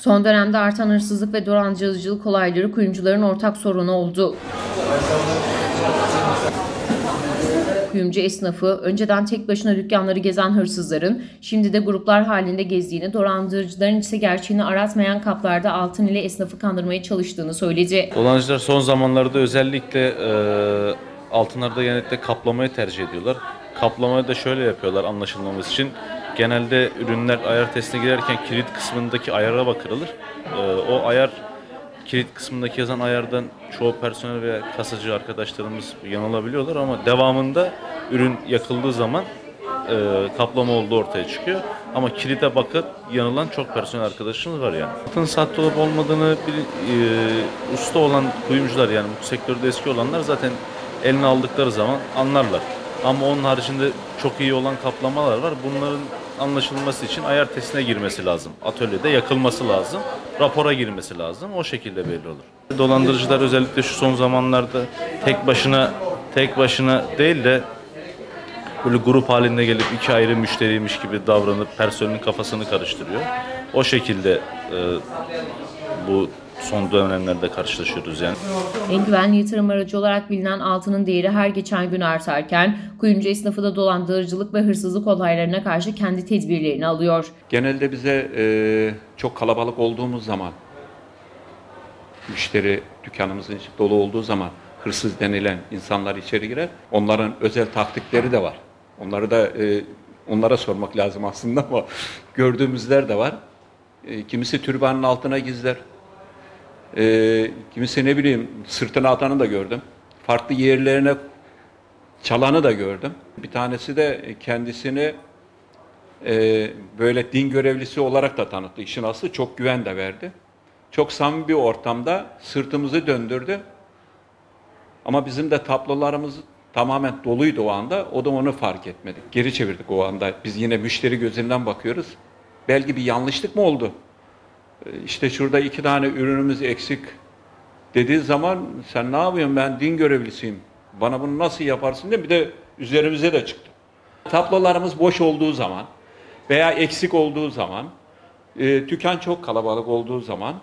Son dönemde artan hırsızlık ve dolandırıcılık olayları kuyumcuların ortak sorunu oldu. Kuyumcu esnafı önceden tek başına dükkanları gezen hırsızların şimdi de gruplar halinde gezdiğini, dolandırıcıların ise gerçeğini aratmayan kaplarda altın ile esnafı kandırmaya çalıştığını söyledi. Dolandırıcılar son zamanlarda özellikle altınlarda genellikle kaplamayı tercih ediyorlar. Kaplamayı da şöyle yapıyorlar anlaşılmaması için. Genelde ürünler ayar testine girerken kilit kısmındaki ayara bakılır. O ayar kilit kısmındaki yazan ayardan çoğu personel veya kasacı arkadaşlarımız yanılabiliyorlar ama devamında ürün yakıldığı zaman kaplama olduğu ortaya çıkıyor. Ama kilide bakıp yanılan çok personel arkadaşımız var yani. Altın sahte olup olmadığını usta olan kuyumcular, yani bu sektörde eski olanlar zaten eline aldıkları zaman anlarlar. Ama onun haricinde çok iyi olan kaplamalar var. Bunların anlaşılması için ayar testine girmesi lazım. Atölyede yakılması lazım. Rapora girmesi lazım. O şekilde belli olur. Dolandırıcılar özellikle şu son zamanlarda tek başına değil de böyle grup halinde gelip iki ayrı müşteriymiş gibi davranıp personelin kafasını karıştırıyor. O şekilde bu son dönemlerde karşılaşıyoruz yani. En güvenli yatırım aracı olarak bilinen altının değeri her geçen gün artarken kuyumcu esnafı da dolandırıcılık ve hırsızlık olaylarına karşı kendi tedbirlerini alıyor. Genelde bize çok kalabalık olduğumuz zaman, müşteri dükkanımızın içi dolu olduğu zaman hırsız denilen insanlar içeri girer. Onların özel taktikleri de var. Onları da onlara sormak lazım aslında ama gördüğümüzler de var. Kimisi türbanın altına gizler. Kimisi ne bileyim sırtına atanı da gördüm. Farklı yerlerine çalanı da gördüm. Bir tanesi de kendisini böyle din görevlisi olarak da tanıttı. İşin aslı çok güven de verdi. Çok samimi bir ortamda sırtımızı döndürdü. Ama bizim de tablolarımız tamamen doluydu o anda. O da onu fark etmedi. Geri çevirdik o anda. Biz yine müşteri gözünden bakıyoruz. Belki bir yanlışlık mı oldu? İşte şurada 2 tane ürünümüz eksik dediği zaman sen ne yapıyorsun, ben din görevlisiyim, bana bunu nasıl yaparsın diye bir de üzerimize de çıktı. Tablolarımız boş olduğu zaman veya eksik olduğu zaman, dükkan çok kalabalık olduğu zaman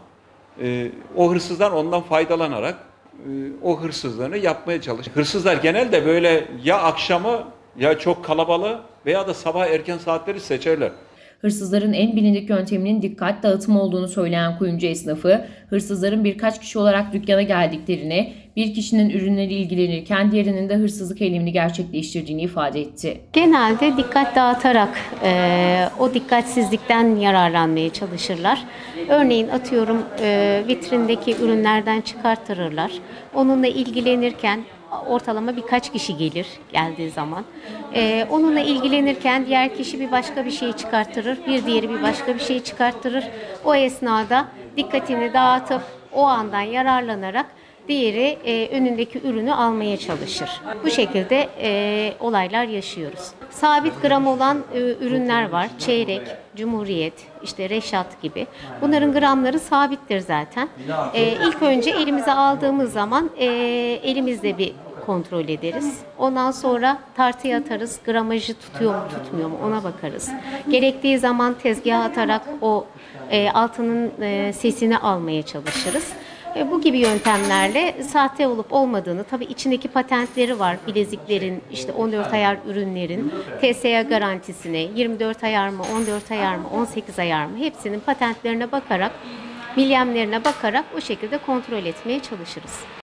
o hırsızlar ondan faydalanarak o hırsızlığını yapmaya çalışıyor. Hırsızlar genelde böyle ya akşamı ya çok kalabalığı veya da sabah erken saatleri seçerler. Hırsızların en bilindik yönteminin dikkat dağıtımı olduğunu söyleyen kuyumcu esnafı, hırsızların birkaç kişi olarak dükkana geldiklerini, bir kişinin ürünleri ilgilenirken diğerinin de hırsızlık eylemini gerçekleştirdiğini ifade etti. Genelde dikkat dağıtarak o dikkatsizlikten yararlanmaya çalışırlar. Örneğin atıyorum vitrindeki ürünlerden çıkartırırlar. Onunla ilgilenirken ortalama birkaç kişi gelir geldiği zaman. Onunla ilgilenirken diğer kişi bir başka bir şey çıkartırır, bir diğeri bir başka bir şey çıkartırır. O esnada dikkatini dağıtıp o andan yararlanarak diğeri önündeki ürünü almaya çalışır. Bu şekilde olaylar yaşıyoruz. Sabit gram olan ürünler var. Çeyrek, Cumhuriyet, işte Reşat gibi. Bunların gramları sabittir zaten. İlk önce elimize aldığımız zaman elimizle bir kontrol ederiz. Ondan sonra tartıya atarız. Gramajı tutuyor mu tutmuyor mu ona bakarız. Gerektiği zaman tezgaha atarak o altının sesini almaya çalışırız. Bu gibi yöntemlerle sahte olup olmadığını, tabii içindeki patentleri var, bileziklerin, işte 14 ayar ürünlerin, TSA garantisine, 24 ayar mı, 14 ayar mı, 18 ayar mı, hepsinin patentlerine bakarak, milyemlerine bakarak o şekilde kontrol etmeye çalışırız.